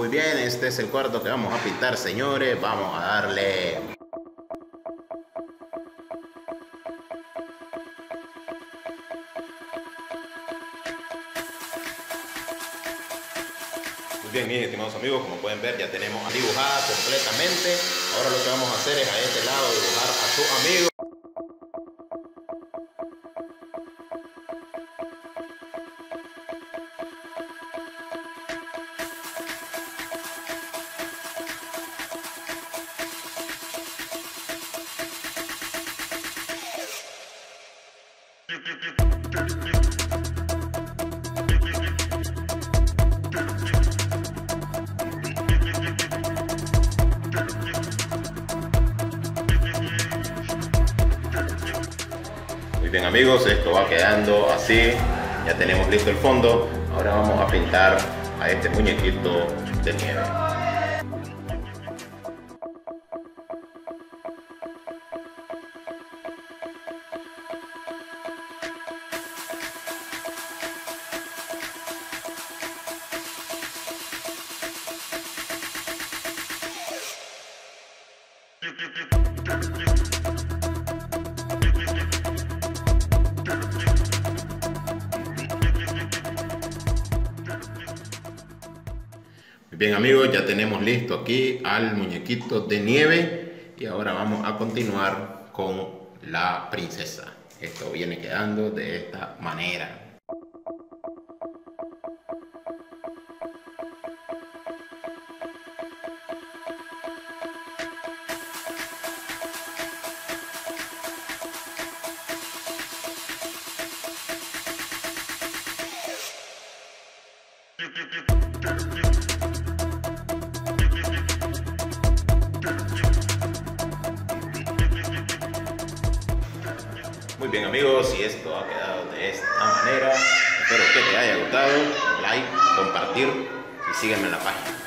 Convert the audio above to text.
Muy bien, este es el cuarto que vamos a pintar, señores. Vamos a darle. Muy bien, mis estimados amigos, como pueden ver ya tenemos dibujada completamente. Ahora lo que vamos a hacer es a este lado dibujar a su amigo. Muy bien amigos, esto va quedando así. Ya tenemos listo el fondo. Ahora vamos a pintar a este muñequito de nieve. Muy bien amigos, ya tenemos listo aquí al muñequito de nieve y ahora vamos a continuar con la princesa. Esto viene quedando de esta manera. Muy bien amigos, y esto ha quedado de esta manera. Espero que te haya gustado. Like, compartir y sígueme en la página.